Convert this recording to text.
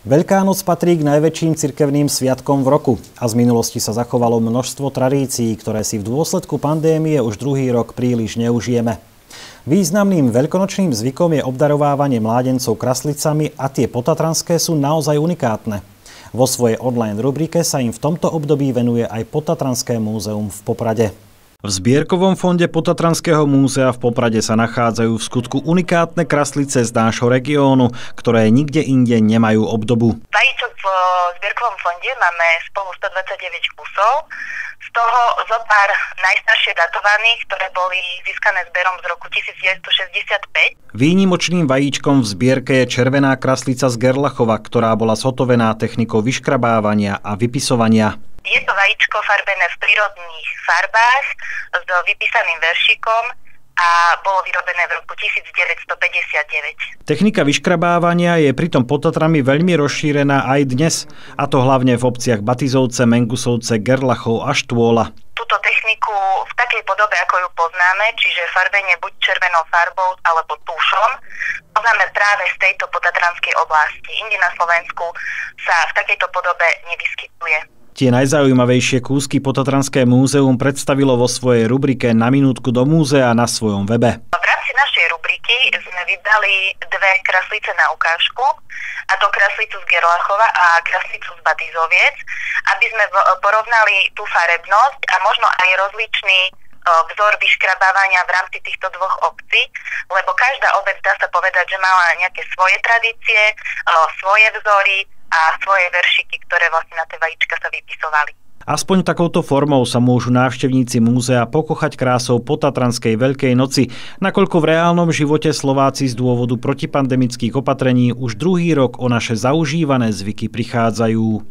Veľká noc patrí k najväčším cirkevným sviatkom v roku a z minulosti sa zachovalo množstvo tradícií, ktoré si v dôsledku pandémie už druhý rok príliš neužijeme. Významným veľkonočným zvykom je obdarovávanie mládencov kraslicami a tie potatranské sú naozaj unikátne. Vo svojej online rubrike sa im v tomto období venuje aj Potatranské múzeum v Poprade. V zbierkovom fonde Potatranského múzea v Poprade sa nachádzajú v skutku unikátne kraslice z nášho regiónu, ktoré nikde inde nemajú obdobu. Vajíčok v zbierkovom fonde máme spolu 129 kusov, z toho zo pár najstaršie datovaných, ktoré boli získané zberom z roku 1965. Výnimočným vajíčkom v zbierke je červená kraslica z Gerlachova, ktorá bola zhotovená technikou vyškrabávania a vypisovania. Je to vajíčko farbené v prírodných farbách s vypísaným veršikom a bolo vyrobené v roku 1959. Technika vyškrabávania je pritom pod Tatrami veľmi rozšírená aj dnes, a to hlavne v obciach Batizovce, Mengusovce, Gerlachov a Štôla. Túto techniku v takej podobe, ako ju poznáme, čiže farbenie buď červenou farbou alebo tušom, poznáme práve z tejto potatranskej oblasti. Inde na Slovensku sa v takejto podobe nevyskytuje. Tie najzaujímavejšie kúsky Potatranské múzeum predstavilo vo svojej rubrike Na minútku do múzea na svojom webe. V rámci našej rubriky sme vydali dve kraslice na ukážku, a to kraslicu z Gerlachova a kraslicu z Batizoviec, aby sme porovnali tú farebnosť a možno aj rozličný vzor vyškrabávania v rámci týchto dvoch obcí, lebo každá obec, dá sa povedať, že mala nejaké svoje tradície, svoje vzory a svoje veršiky, ktoré vlastne na tie vajíčka sa vypisovali. Aspoň takouto formou sa môžu návštevníci múzea pokochať krásou Potatranskej Veľkej noci, nakoľko v reálnom živote Slováci z dôvodu protipandemických opatrení už druhý rok o naše zaužívané zvyky prichádzajú.